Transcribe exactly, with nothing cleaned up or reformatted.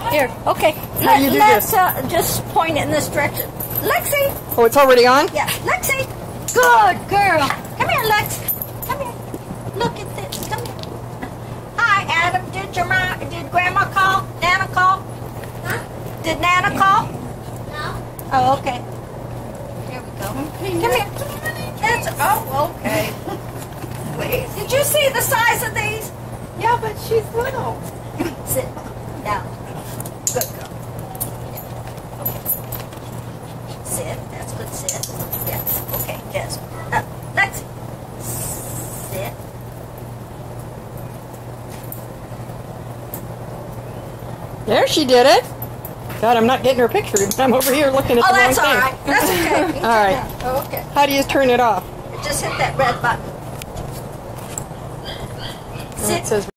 Here, okay. How do you do Let's this? uh, just point it in this direction. Lexi! Oh, it's already on? Yeah, Lexi! Good girl! Come here, Lex. Come here. Look at this. Come here. Hi, Adam. Did your mom, did Grandma call? Nana call? Huh? Did Nana call? No. Oh, okay. Here we go. Come here. That's, oh, okay. Please. Did you see the size of these? Yeah, but she's little. Sit down. Good girl. Yeah. Okay. Sit. That's good. Sit. Yes. Okay. Yes. Uh, Lexi. Sit. There, she did it. God, I'm not getting her picture. I'm over here looking at Oh, the wrong that's all thing. right. That's okay. All right. Oh, okay. How do you turn it off? Just hit that red button. It says